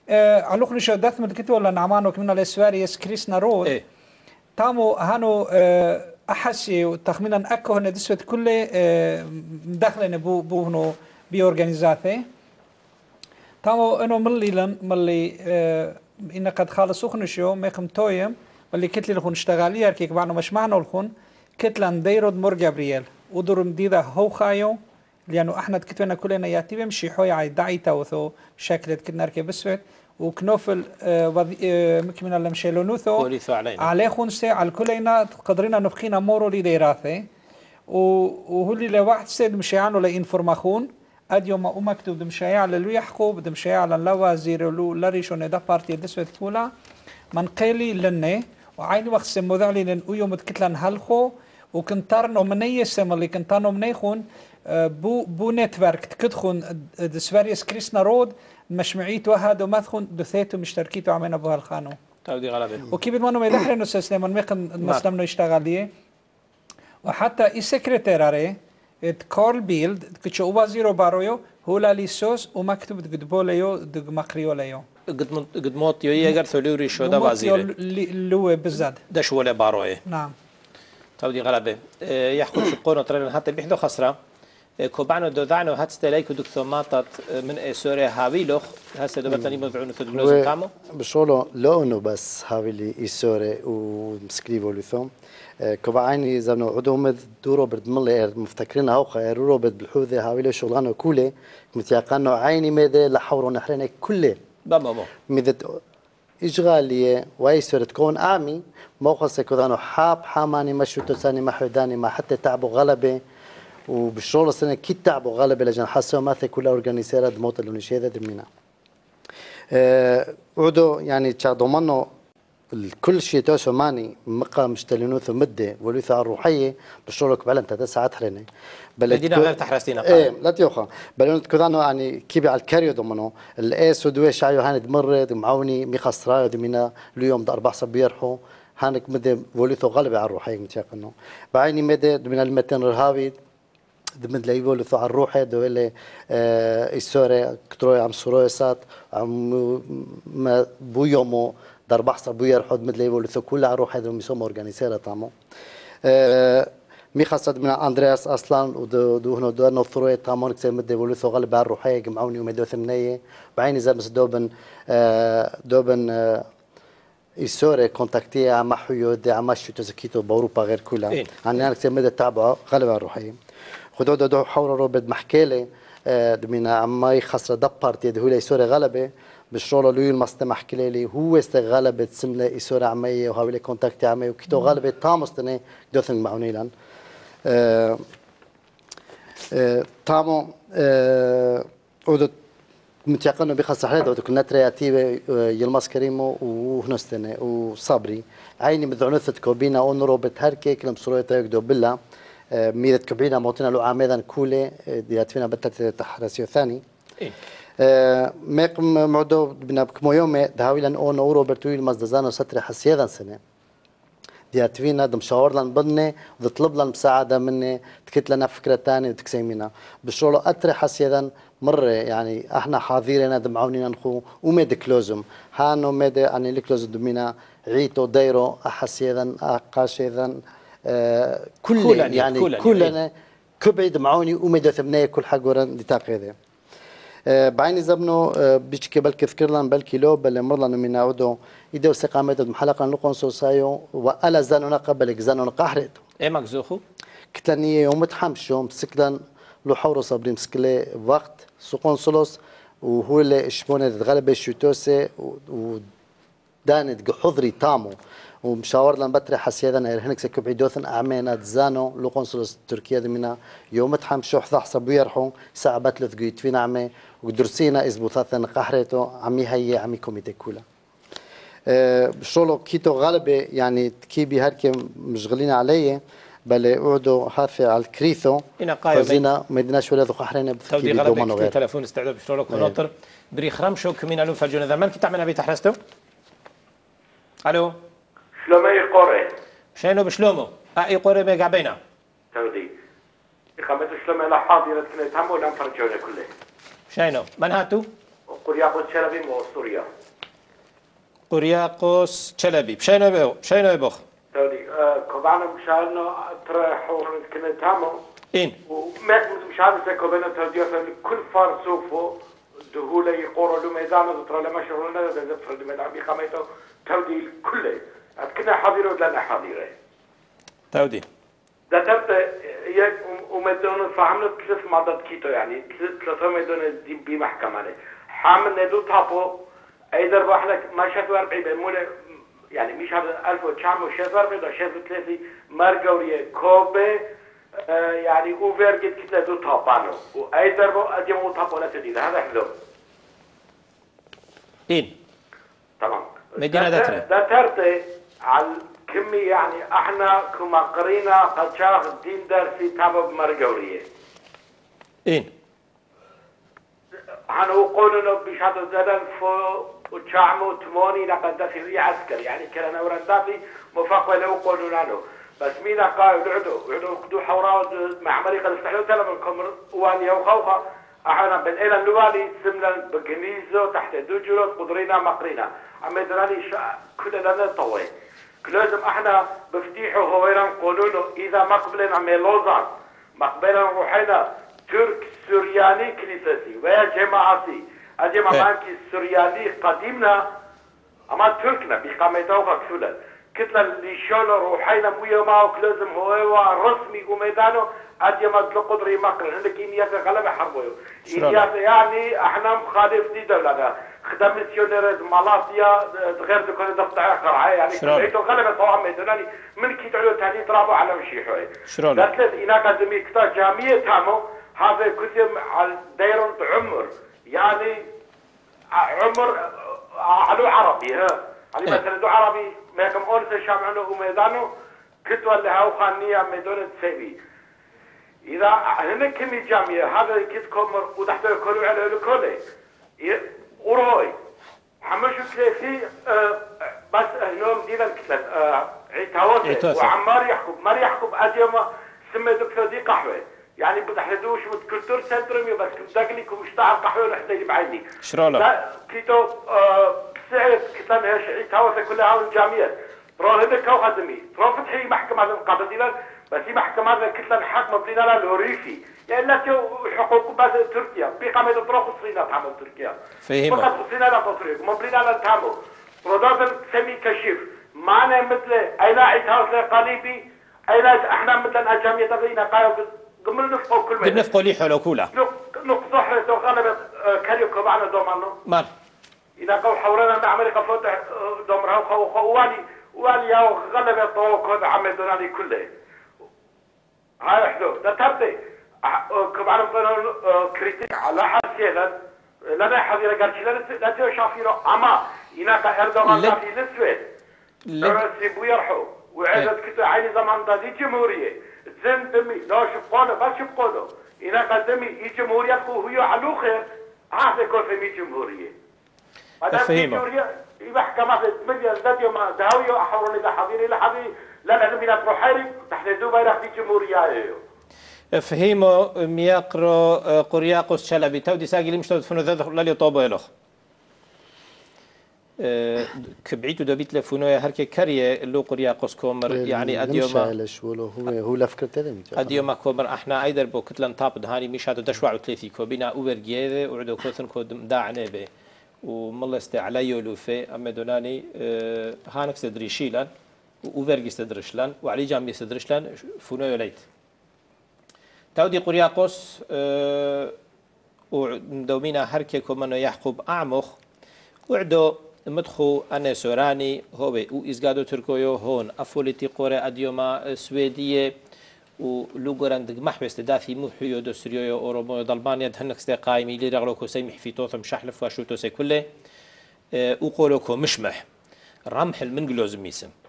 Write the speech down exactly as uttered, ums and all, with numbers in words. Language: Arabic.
علوخ نشو دث من كتو ولا نعمانو كمنا الاسواريس كريسنا رود إيه. تامو هانو احسي وتخمينا اكو هنا دسوت كله مدخلين بو بو هنو بي اورجانيزاتي تامو انو ملي لن ملي إن قد خالصوخ نشو ميقم تويم ملي كتلي لخون اشتغالي كيك بانو مش معنو لخون كتلان ديرود مور جابرييل ودور مديدة هو خايو لأنه احنا تكتبنا كلنا ياتي بمشي حوي عاي داعي توثو شكلت كنا ركب بسوت وكنوفل مكمنا لمشيلونوثو عليه خونسي على كلنا قدرنا نبقينا مورو لي ديراثي وهو اللي لواحد سيد مشيعانو لإنفورماخون اد يوم او مكتوب دمشيع للو يحكو بدمشيع للوازير لو لريشون دا بارتي دسوت كولا من قيلي لني وعيني وقت سمو ذعلي لن يوم تكتلن هلخو وكنتارنو مني سم اللي كنتارنو منيخون بو بو نتورك تكدخون دسفاريس كريسنا رود مشمعيت وهاد وماثخون دثيتو مشتركيتو عمينا بو هالخانو تودي غلبه وكيف بدمانو ما يدحرنو سليمان ميقن مسلمنو يشتغاليه وحتى اي سكرتيراري كارل بيلد كتشو وزيرو بارويو هو لاليسوس ومكتوب دقدبوليو دق مقريوليو قد قد موت يجر ثلوري شو ده وزير لو بزاد ده شو ولا باروي نعم تودي غلبه يحكم شقونه ترى حتى بيحدو خسره كوبانو دودانو هاتستلايكو دكتوماتات من سوريا هاويلوخ هسه دوبتني مدعون تدغلوز تامو بشولو لو انه بس هاويلي ايسوري ومسكريفو لثوم كوباعيني زمنو عدومد دورو بردملي مفتكرين هاو خيرورو بالحوذه هاويلي شغلانو كوله متيقانو عيني ميده لحورو نحرنا كله بابا ميدت اشغاليه وايسوري تكون عامي موقع كودانو حاب حاماني مشو تساني محوداني ما حتى تعبوا غلبه وبالشغل السنة كي تعبوا غالبا لجان حسوا ماثي كلها أورجانيسيرا دموت اللونيشية دمينا أه عودو يعني تضمنوا كل شيء توسو ماني مقا مشتلينوثو مدة وليثا الروحية بالشغل كبالا انت تسعة حريني بدينا غير تحرستينا ايه لا تيوخا بل كذانو يعني كيبي على الكاريو ضمنو الايس ودوي شعيو هاني دمرد معوني مي خسرايو دمينا اليوم دا أربع صب يرحو هانك مدة وليثو غالبا على الروحية متيقنو بعيني مدة دمينا المتين رهاوي دمن لايبو لثو على الروحه دوله السوري كتروي عم سرويسات عم بو يومو در بحث بو يرحد مد لايبو لثو كل على الروحه دو ميسوم اورجانيزيرا تامو مي خاصه من اندرياس اصلا ودو دو هنا دو نثروي تامو كثير مد لايبو لثو غالب على الروحه جمعوني ومدو ثمنيه بعيني زمس دوبن دوبن السوري كونتاكتي مع حيود عم شو تزكيتو باوروبا غير كلها انا كثير مد تابعه غالب على الروحه خدوا دو حور روبد محكيلي دمينا عماي خسر دبارتي ده هو لي سوري غلبه بالشغل لوي المصطلح محكي لي هو است غلبه سمله سوري عماي وهاولي كونتاكت عماي وكتو غلبه تامستني دوثن معونيلان أه أه تامو أه ودو متيقنوا بخاصة حالات ودو كنا ترياتيبه يلمس كريمو وهنستني وصبري عيني مذعنثت كوبينا اون روبت هركي كلم سرويتا يقدو بالله ميدة كبرينا موتنا لو عامدا كولة دياتفينا بتت تحرسيو ثاني إيه ميقم معدو بنا بكمو يوم دهاويلان اون اورو برتويل مزدزانو ستر حسيدا سنة دياتفينا دم شاورلان بدني وتطلب لنا مساعدة مني تكت لنا فكرة ثانية وتكسيمينا بالشغل أتري حسيدا مرة يعني احنا حاضرين دمعونينا نخو وميد كلوزم هانو ميد يعني الكلوزم دمينا عيتو دايرو أحسيدا أقاشيدا آه كل يعني كلنا, كلنا كبعد معوني ومدى ثمنية كل حق ورن دتاقيده آه بعيني زبنو آه بيشكي بلكي ذكرلان بلكي لو بل مرلان من عودو يدو سقامته محلقا لقون سوسايو وألا زانونا قبل زانونا قهرته ايه مكزوخو كتلانية يوم متحمشو مسكلان لو حورو صبري مسكلي وقت سقون سلوس وهو اللي شبونه تتغلب الشوتوسي ودانت حضري تامو ومشاور لنا بتري حسيدا هناك سكب عدوثن أعمينا تزانو لو قنصل تركيا دمنا يوم تحم شوح ثحص بيرحون ساعة بتلث جيت فينا عمي ودرسينا إزبوثاثن قحرته عمي هي عمي كوميتي كولا أه شغله كيتو غالبة يعني كيبي هركي مشغلين عليه بل قعدوا حافي على الكريثو فزينا مدينة شوية ذو قحرين بتكيبي دومانو غير تلفون استعداد بشتغلك وناطر بري خرم شو كمين ألو فالجون ذا من كي تعمل أبي تحرسته ألو شلومو يقوري شنو بشلومو اي قوري بيقع بينا تودي إقامة شلومو لا حاضرة كنا تهم ولا فرجونا كله شنو من هاتو قرياقوس شلبي مو سوريا قرياقوس شلبي بشينو بو بشينو بوخ تودي كوبانا مشان ترى حول كنا تامو إن وما مشان سكوبنا تودي كل فار سوفو دهولة يقولوا له ميدان ترى لما شغلنا ده ترى الميدان بيقامته تودي كله كنا حاضر ولا حاضره تودي ده تبت يك ومدون فهمنا ثلاث مرات كيتو يعني ثلاث مدون بمحكمة عليه حامل ندو تابو أيضا بحلك ما شافوا أربعين بمولة يعني مش هذا ألف وتسعمية وشافوا أربعين ده شافوا ثلاثة مرجورية كوبة آه يعني أوفر جد كده دو تابانو وأيضا بو أديمو تابو لا تدين هذا حلو إن تمام مدينة دتري ده ترتي على كمي يعني احنا كما قرينا قد شاخ الدين درسي تابو مرجورية إن هنو قولنا بشهادة زدن فو وتشعمو تموني لقد دخل عسكر يعني كان ورندافي مفاقوة له قولنا له بس مين قاعد يعدو يعدو قدو حوراء مع مريقة الاستحلو تلم الكمر واني وخوخة احنا بالإيلا اللوالي سمنا بجنيزو تحت دوجلو قدرينا مقرينا اما دراني كنا لنا طوي لازم احنا بفتيحه هويران قولونه اذا مقبلنا ميلوزان مقبلنا روحنا ترك سورياني كنيستي ويا جماعتي الجماعة مانكي السورياني قديمنا اما تركنا بقامته كسولا كتلا اللي شون روحينا مويا معه لازم هو رسمي وميدانه الجماعة القدري مقر عندك إنياك غلبة حربوه إنياك يعني احنا مخالف دي دولة خدم ميسيونير مالاسيا غير دكان دفتر قرعه يعني كليته غلبة طبعا ميداني من كي تعلو تاني ترابو على مشيحه شلون قالت هناك قدمي كتا جامعة تامو هذا كتب على دايرة عمر يعني عمر على عربي ها يعني مثلا دو عربي ما كم أول سشام عنه وميدانه كتب اللي هاو خانية ميدان تسيبي إذا هنا كمي جامعة هذا كت كمر وتحت كله على الكله وروي حمشوا ثلاثي أه بس هنوم دينا الكتلة أه عيتاوسة وعمار يحكم مار يحكم أديما سمي دكتور دي قحوة يعني بتحدوش متكلتور سنترمي بس كمدقلي كمشتعل قحوة نحتاج بعيني شرولة لا كيتو أه سعر كتلة هاش عيتاوسة كلها هاون الجامعة ترى هذا كو خدمي ترى فتحي محكمة قابل دينا بس هي محكمة كتلة حاكمة بدينا لا لوريفي يعني لا حقوق بس تركيا بقامة تروح الصين تعمل تركيا فهمت فقط الصين لا تطريق مبلينا لا تعمل رودات سمي كشيف معنا مثل أين عيتها قليبي أين احنا مثل أجامية تغينا قاية قمنا نفقوا كل مدى نفقوا لي حلو كولا نقصح تغلب كاريو كبعنا دومانو مال إذا قو حورنا مع أمريكا فتح دومرها وخوالي والي ياو غلب طوق هذا عمل دونالي كله هاي حلو ده تبدي كمان مثلا كريتيك على حسيلا لنا حذيرة قال شيء لا لا تشافيره أما هناك أردوغان في الأسود درسي بيرحو وعدد كتير عيني زمان ده دي جمهورية زين دمي لا شبقونه بس شبقونه هناك دمي هي جمهورية هو على خير هذا يكون في جمهورية تفهمه جمهورية محكمة مديا ذات يوم داوية أحورني ذا حذيري لا حذيري لا نبي نروح حري تحت دبي راح في جمهورية فهيمو مياقرو قرياقوس شلبي تودي ساقي لي مشتو تفنو ذا لالي طوبو يلوخ كبعيتو دو بيت لفونويا هركي كاريه اللو قرياقوس كومر يعني اديوما هو هو لفكر تلمي اديوما كومر احنا ايدر بو كتلن تاب دهاني مش هذا دشوا وثلاثي كوبينا اوبر جيده وعدو كوثن كود داعنه به وملا استعلايو لوفي اما دوناني هانك سدريشيلان واوفر استدرشلان وعلي جامي استدرشلان فونويا ليت تودي قرياقوس أه ودومينا هركي كومانو يحقوب أعمخ وعدو مدخو أنا سوراني هو وإزقادو تركيو هون أفوليتي قوري أديوما سويدية ولوغوران دق محبس دافي محيو دو سريو أوروبو دالبانيا دهنك استي قايمي لي رغلوكو سيمح في توثم شحلف واشوتو سي كله أه وقولوكو مشمح رمح المنقلوز ميسم